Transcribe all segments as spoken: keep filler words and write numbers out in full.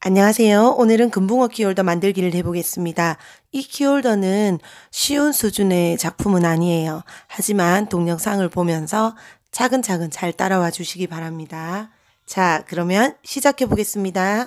안녕하세요. 오늘은 금붕어 키홀더 만들기를 해보겠습니다. 이 키홀더는 쉬운 수준의 작품은 아니에요. 하지만 동영상을 보면서 차근차근 잘 따라와 주시기 바랍니다. 자, 그러면 시작해 보겠습니다.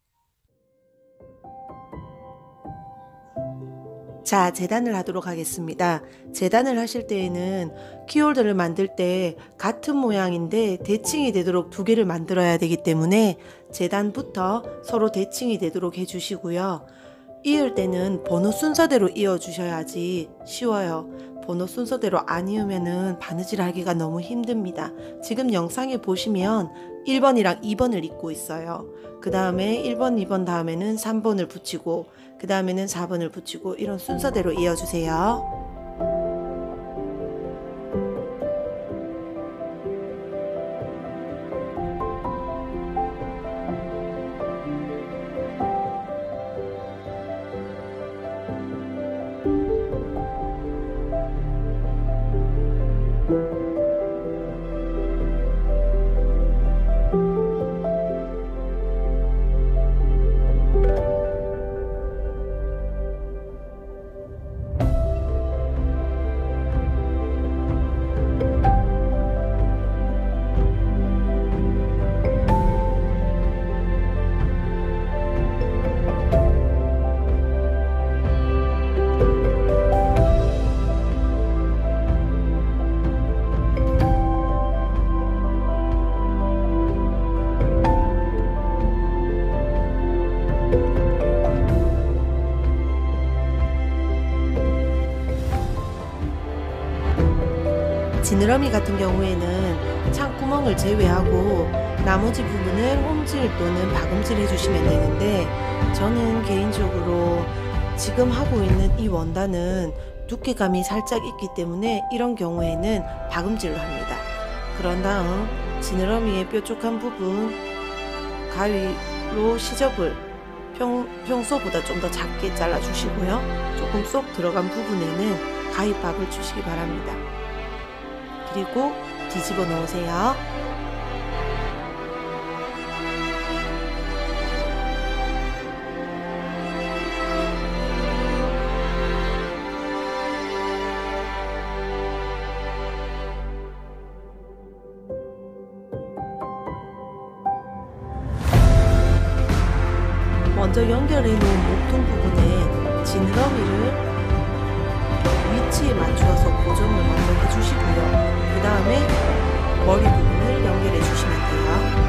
자, 재단을 하도록 하겠습니다. 재단을 하실 때에는 키홀더를 만들 때 같은 모양인데 대칭이 되도록 두 개를 만들어야 되기 때문에 재단부터 서로 대칭이 되도록 해주시고요. 이을 때는 번호 순서대로 이어 주셔야지 쉬워요. 번호 순서대로 안 이으면은 바느질 하기가 너무 힘듭니다. 지금 영상에 보시면 일 번이랑 이 번을 잇고 있어요. 그 다음에 일 번, 이 번 다음에는 삼 번을 붙이고 그 다음에는 사 번을 붙이고 이런 순서대로 이어주세요. 지느러미 같은 경우에는 창구멍을 제외하고 나머지 부분을 홈질 또는 박음질 해주시면 되는데, 저는 개인적으로 지금 하고 있는 이 원단은 두께감이 살짝 있기 때문에 이런 경우에는 박음질로 합니다. 그런 다음 지느러미의 뾰족한 부분 가위로 시접을 평, 평소보다 좀 더 작게 잘라 주시고요. 조금 쏙 들어간 부분에는 가위밥을 주시기 바랍니다. 그리고 뒤집어 놓으세요. 먼저 연결해 놓은 목통 부분에 지느러미를 위치에 맞추어서 고정을 먼저 해주시고요. 그 다음에 머리 부분을 연결해 주시면 돼요.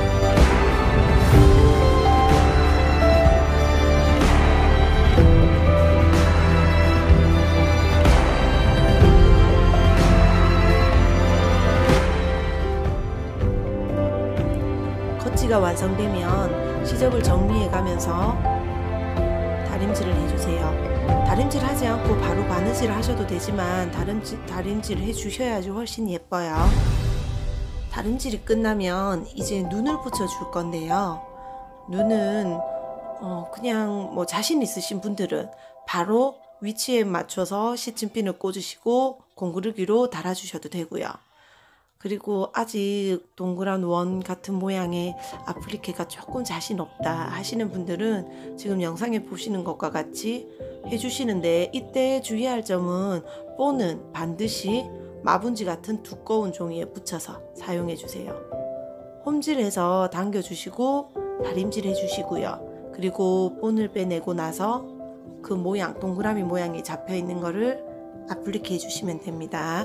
겉지가 완성되면 시접을 정리해 가면서 다림질을 해주세요. 다림질 하지 않고 바로 바느질 하셔도 되지만 다림질, 다림질을 해주셔야지 훨씬 예뻐요. 다림질이 끝나면 이제 눈을 붙여줄 건데요. 눈은 어 그냥 뭐 자신 있으신 분들은 바로 위치에 맞춰서 시침핀을 꽂으시고 공구르기로 달아주셔도 되고요. 그리고 아직 동그란 원 같은 모양의 아플리케가 조금 자신 없다 하시는 분들은 지금 영상에 보시는 것과 같이 해주시는데, 이때 주의할 점은 본은 반드시 마분지 같은 두꺼운 종이에 붙여서 사용해 주세요. 홈질해서 당겨주시고 다림질 해주시고요. 그리고 본을 빼내고 나서 그 모양, 동그라미 모양이 잡혀 있는 거를 아플리케 해주시면 됩니다.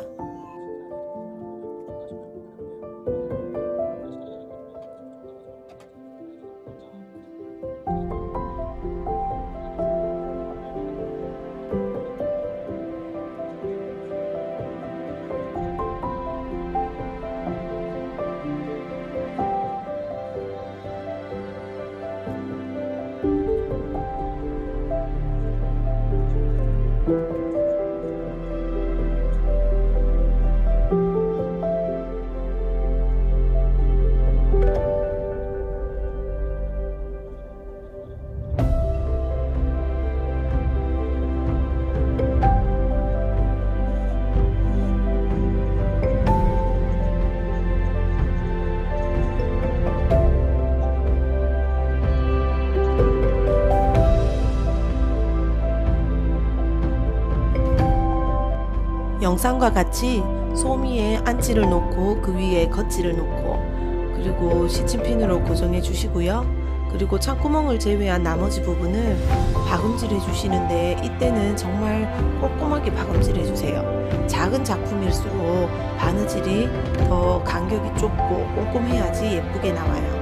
영상과 같이 솜 위에 안지를 놓고 그 위에 겉지를 놓고 그리고 시침핀으로 고정해 주시고요. 그리고 창구멍을 제외한 나머지 부분을 박음질 해주시는데 이때는 정말 꼼꼼하게 박음질 해주세요. 작은 작품일수록 바느질이 더 간격이 좁고 꼼꼼해야지 예쁘게 나와요.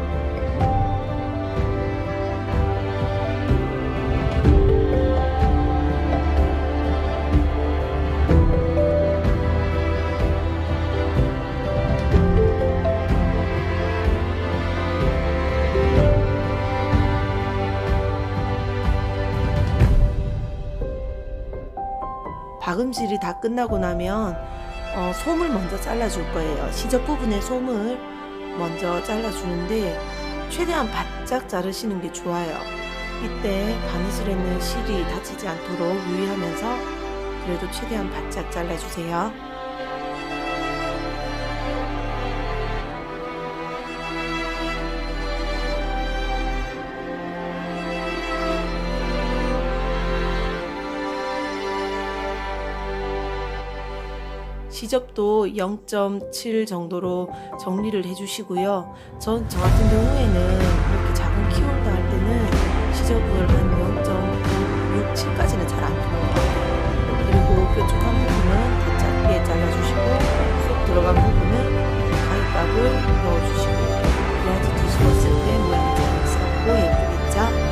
박음질이 다 끝나고 나면 어, 솜을 먼저 잘라줄 거예요. 시접 부분의 솜을 먼저 잘라주는데 최대한 바짝 자르시는 게 좋아요. 이때 바느질에는 실이 다치지 않도록 유의하면서 그래도 최대한 바짝 잘라주세요. 시접도 영 점 칠 정도로 정리를 해주시고요. 전 저 같은 경우에는 이렇게 작은 키홀더 할 때는 시접을 한 영 점 육, 칠까지는 잘 안 통해요. 그리고 뾰족한 부분은 더 짧게 잘라주시고 쏙 들어간 부분은 가위밥을 넣어주시고 그래야지 뒤집었을 때 모양이 자연스럽고 예쁘겠죠?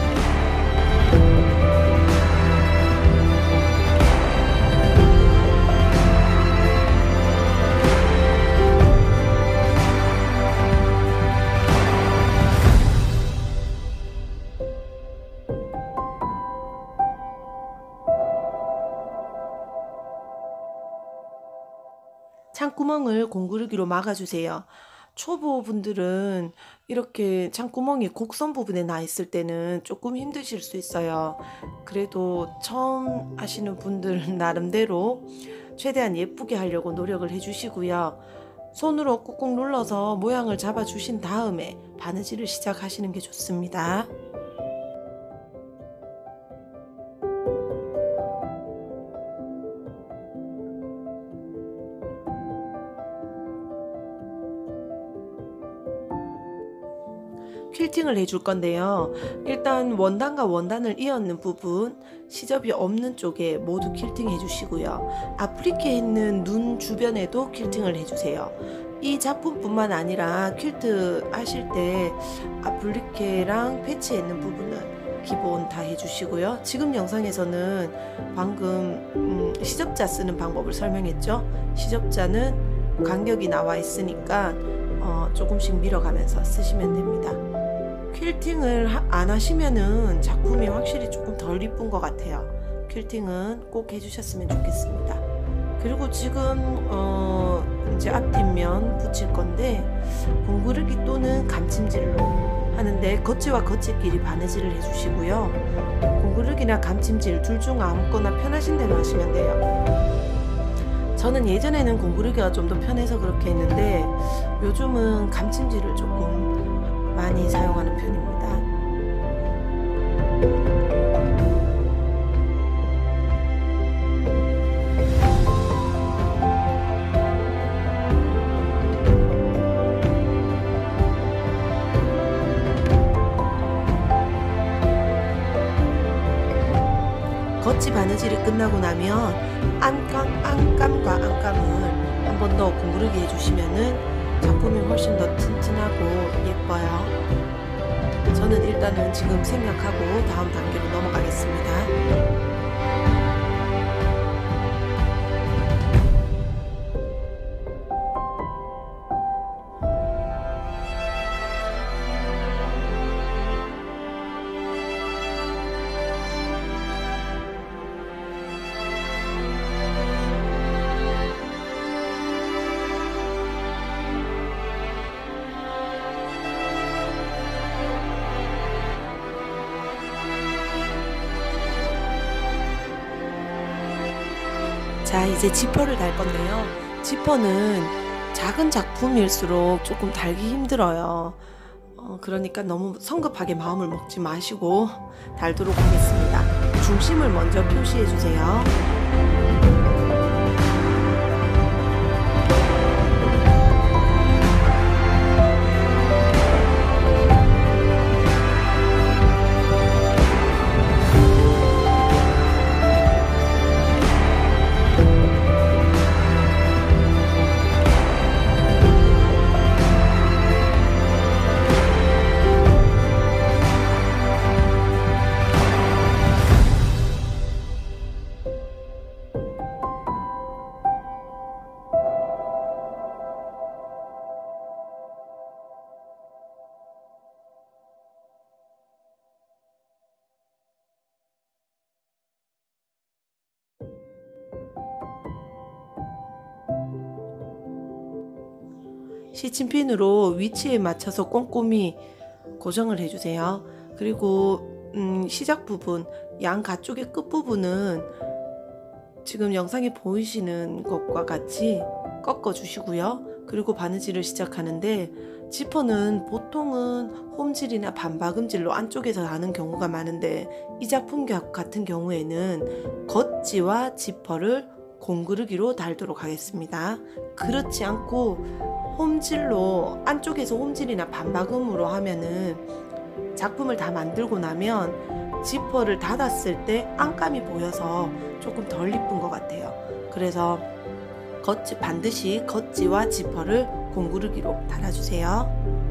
창구멍을 공구르기로 막아주세요. 초보분들은 이렇게 창구멍이 곡선 부분에 나 있을 때는 조금 힘드실 수 있어요. 그래도 처음 하시는 분들 나름대로 최대한 예쁘게 하려고 노력을 해주시고요. 손으로 꾹꾹 눌러서 모양을 잡아주신 다음에 바느질을 시작하시는 게 좋습니다. 퀼팅을 해줄 건데요. 일단 원단과 원단을 이었는 부분, 시접이 없는 쪽에 모두 퀼팅 해주시고요. 아플리케 있는 눈 주변에도 퀼팅을 해주세요. 이 작품뿐만 아니라 퀼트 하실 때 아플리케랑 패치에 있는 부분은 기본 다 해주시고요. 지금 영상에서는 방금 음, 시접자 쓰는 방법을 설명했죠. 시접자는 간격이 나와 있으니까 어, 조금씩 밀어가면서 쓰시면 됩니다. 퀼팅을 안 하시면은 작품이 확실히 조금 덜 이쁜 것 같아요. 퀼팅은 꼭 해주셨으면 좋겠습니다. 그리고 지금 어 이제 앞뒷면 붙일 건데 공구르기 또는 감침질로 하는데 겉지와 겉지끼리 바느질을 해주시고요. 공구르기나 감침질 둘 중 아무거나 편하신 대로 하시면 돼요. 저는 예전에는 공구르기가 좀 더 편해서 그렇게 했는데 요즘은 감침질을 조금 많이 사용하는 편입니다. 겉지 바느질이 끝나고 나면 안감, 안감과 안감을 한 번 더 공구르기 해주시면은 작품이 훨씬 더 튼튼하고 예뻐요. 저는 일단은 지금 생략하고 다음 단계로 넘어가겠습니다. 자, 이제 지퍼를 달 건데요. 지퍼는 작은 작품일수록 조금 달기 힘들어요. 어, 그러니까 너무 성급하게 마음을 먹지 마시고 달도록 하겠습니다. 중심을 먼저 표시해 주세요. 시침핀으로 위치에 맞춰서 꼼꼼히 고정을 해주세요. 그리고 음, 시작 부분, 양 가쪽의 끝부분은 지금 영상에 보이시는 것과 같이 꺾어 주시고요. 그리고 바느질을 시작하는데, 지퍼는 보통은 홈질이나 반박음질로 안쪽에서 하는 경우가 많은데, 이 작품 같은 경우에는 겉지와 지퍼를 공그르기로 달도록 하겠습니다. 그렇지 않고 홈질로, 안쪽에서 홈질이나 반박음으로 하면은 작품을 다 만들고 나면 지퍼를 닫았을 때 안감이 보여서 조금 덜 이쁜 것 같아요. 그래서 겉지, 반드시 겉지와 지퍼를 공구르기로 달아주세요.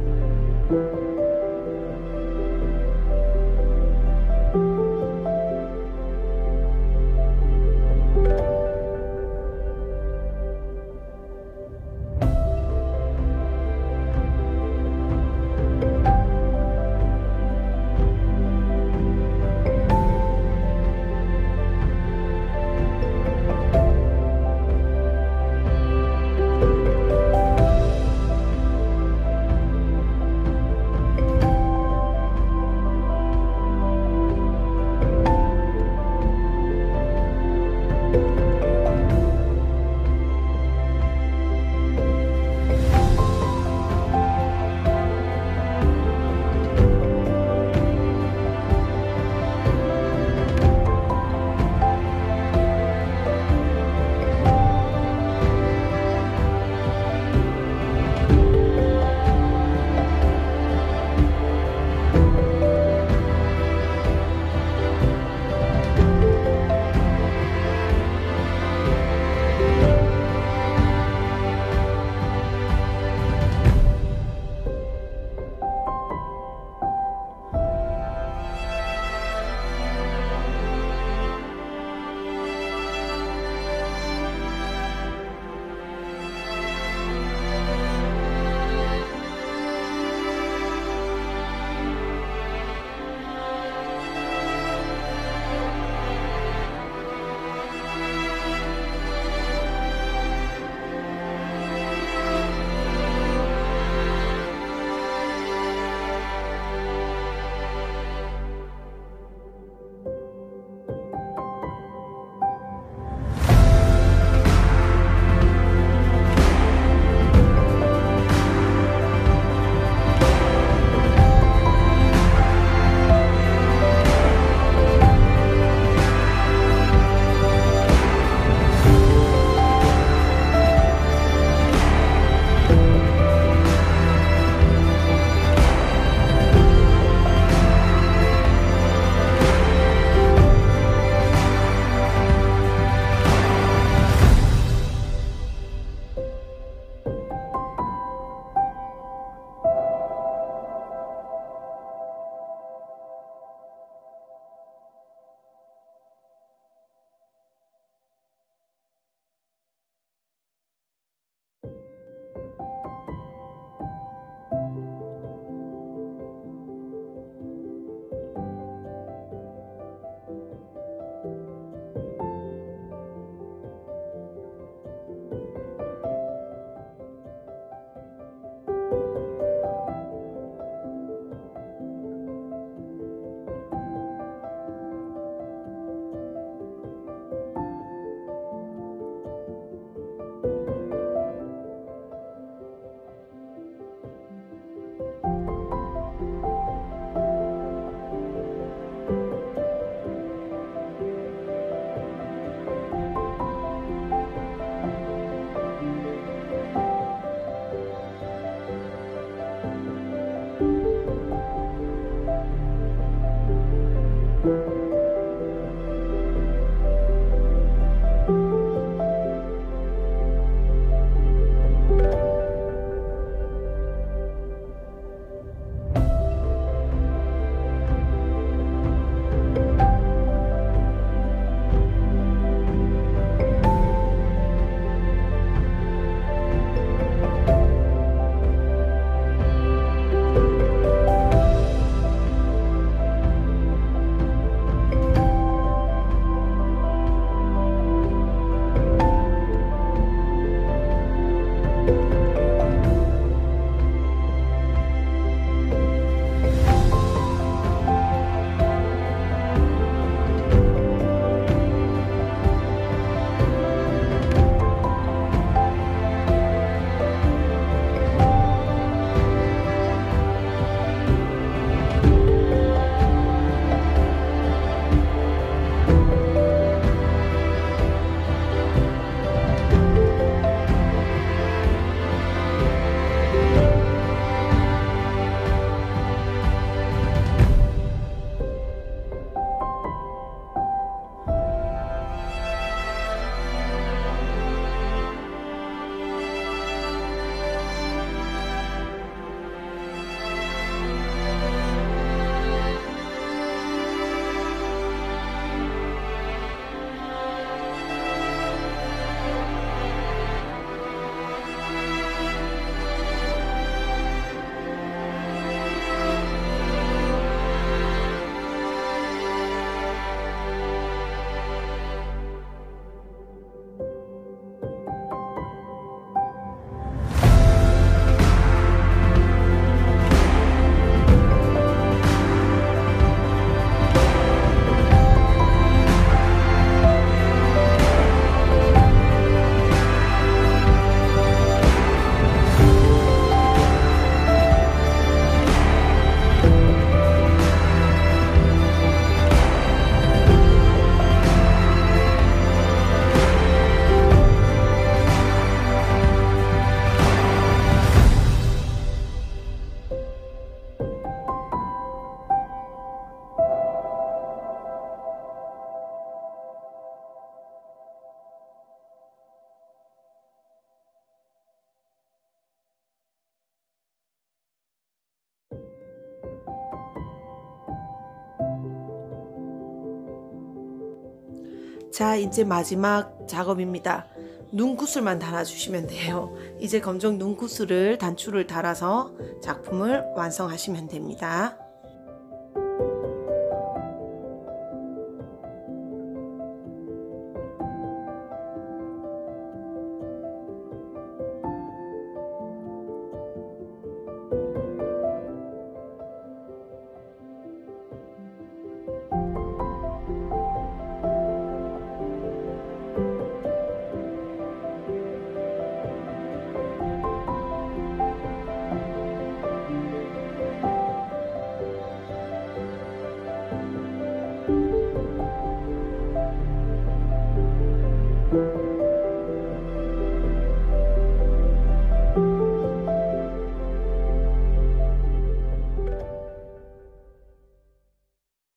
자, 이제 마지막 작업입니다. 눈구슬만 달아주시면 돼요. 이제 검정 눈구슬을 단추를 달아서 작품을 완성하시면 됩니다.